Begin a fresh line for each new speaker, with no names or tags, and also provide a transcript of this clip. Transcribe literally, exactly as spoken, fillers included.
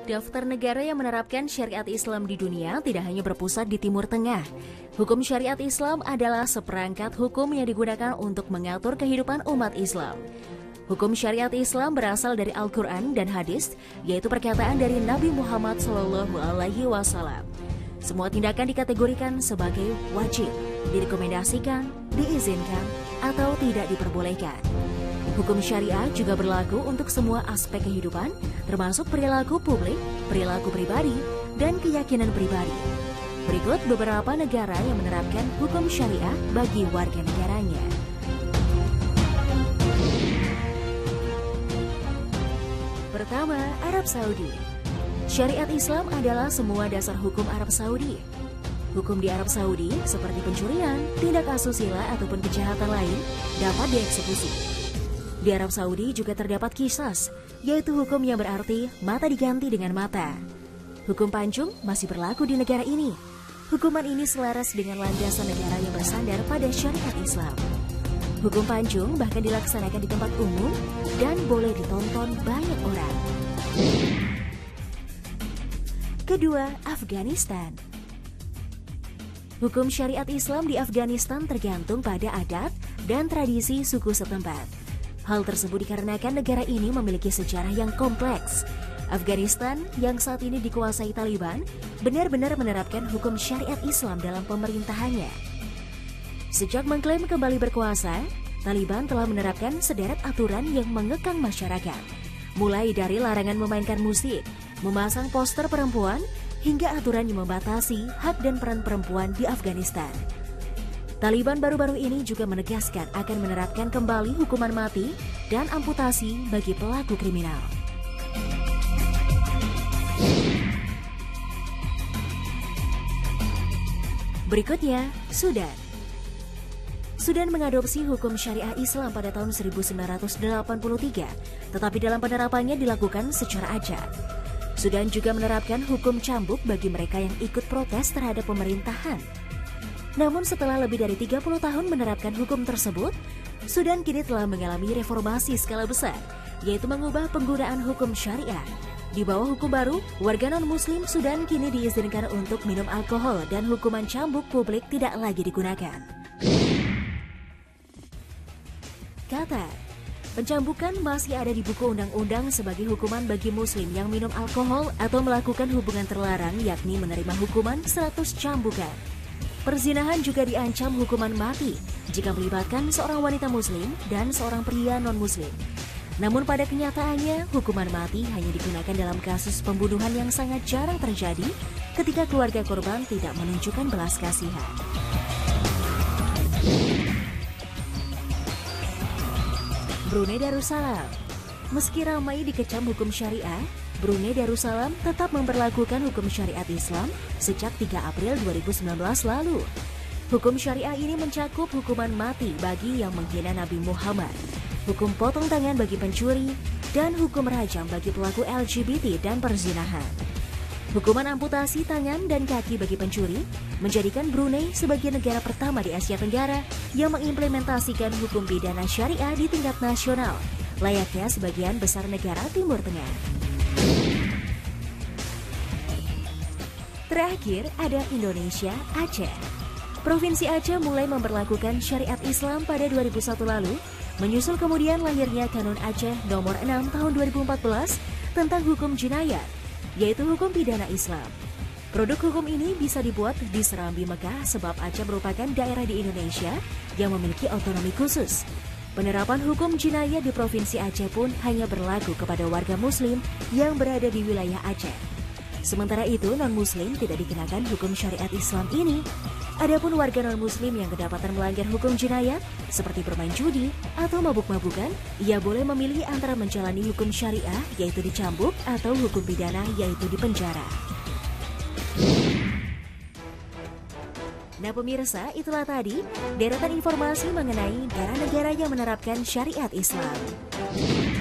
Daftar negara yang menerapkan syariat Islam di dunia tidak hanya berpusat di Timur Tengah. Hukum syariat Islam adalah seperangkat hukum yang digunakan untuk mengatur kehidupan umat Islam. Hukum syariat Islam berasal dari Al-Quran dan hadis, yaitu perkataan dari Nabi Muhammad shallallahu alaihi wasallam. Semua tindakan dikategorikan sebagai wajib, direkomendasikan, diizinkan, atau tidak diperbolehkan. Hukum syariah juga berlaku untuk semua aspek kehidupan, termasuk perilaku publik, perilaku pribadi, dan keyakinan pribadi. Berikut beberapa negara yang menerapkan hukum syariah bagi warga negaranya. Pertama, Arab Saudi. Syariat Islam adalah semua dasar hukum Arab Saudi. Hukum di Arab Saudi, seperti pencurian, tindak asusila ataupun kejahatan lain, dapat dieksekusi. Di Arab Saudi juga terdapat qisas, yaitu hukum yang berarti mata diganti dengan mata. Hukum pancung masih berlaku di negara ini. Hukuman ini selaras dengan landasan negara yang bersandar pada syariat Islam. Hukum pancung bahkan dilaksanakan di tempat umum dan boleh ditonton banyak orang. Kedua, Afghanistan. Hukum syariat Islam di Afghanistan tergantung pada adat dan tradisi suku setempat. Hal tersebut dikarenakan negara ini memiliki sejarah yang kompleks. Afghanistan yang saat ini dikuasai Taliban benar-benar menerapkan hukum syariat Islam dalam pemerintahannya. Sejak mengklaim kembali berkuasa, Taliban telah menerapkan sederet aturan yang mengekang masyarakat. Mulai dari larangan memainkan musik, memasang poster perempuan, hingga aturan yang membatasi hak dan peran perempuan di Afghanistan. Taliban baru-baru ini juga menegaskan akan menerapkan kembali hukuman mati dan amputasi bagi pelaku kriminal. Berikutnya, Sudan. Sudan mengadopsi hukum syariah Islam pada tahun seribu sembilan ratus delapan puluh tiga, tetapi dalam penerapannya dilakukan secara acak. Sudan juga menerapkan hukum cambuk bagi mereka yang ikut protes terhadap pemerintahan. Namun setelah lebih dari tiga puluh tahun menerapkan hukum tersebut, Sudan kini telah mengalami reformasi skala besar, yaitu mengubah penggunaan hukum syariah. Di bawah hukum baru, warga non-muslim Sudan kini diizinkan untuk minum alkohol dan hukuman cambuk publik tidak lagi digunakan. Qatar. Pencambukan masih ada di buku undang-undang sebagai hukuman bagi muslim yang minum alkohol atau melakukan hubungan terlarang, yakni menerima hukuman seratus cambukan. Perzinahan juga diancam hukuman mati jika melibatkan seorang wanita muslim dan seorang pria non-muslim. Namun pada kenyataannya, hukuman mati hanya digunakan dalam kasus pembunuhan yang sangat jarang terjadi ketika keluarga korban tidak menunjukkan belas kasihan. Brunei Darussalam. Meski ramai dikecam hukum syariah, Brunei Darussalam tetap memberlakukan hukum syariat Islam sejak tiga April dua ribu sembilan belas lalu. Hukum syariah ini mencakup hukuman mati bagi yang menghina Nabi Muhammad, hukum potong tangan bagi pencuri, dan hukum rajam bagi pelaku L G B T dan perzinahan. Hukuman amputasi tangan dan kaki bagi pencuri menjadikan Brunei sebagai negara pertama di Asia Tenggara yang mengimplementasikan hukum pidana syariah di tingkat nasional, layaknya sebagian besar negara Timur Tengah. Terakhir ada Indonesia, Aceh. Provinsi Aceh mulai memberlakukan syariat Islam pada dua ribu satu lalu, menyusul kemudian lahirnya Kanun Aceh nomor enam tahun dua ribu empat belas tentang hukum jinayat, yaitu hukum pidana Islam. Produk hukum ini bisa dibuat di Serambi Mekah sebab Aceh merupakan daerah di Indonesia yang memiliki otonomi khusus. Penerapan hukum jinayat di Provinsi Aceh pun hanya berlaku kepada warga muslim yang berada di wilayah Aceh. Sementara itu, non-muslim tidak dikenakan hukum syariat Islam ini. Adapun warga non-muslim yang kedapatan melanggar hukum jinayat, seperti bermain judi atau mabuk-mabukan, ia boleh memilih antara menjalani hukum syariah, yaitu dicambuk, atau hukum pidana, yaitu dipenjara. Nah pemirsa, itulah tadi deretan informasi mengenai negara-negara yang menerapkan syariat Islam.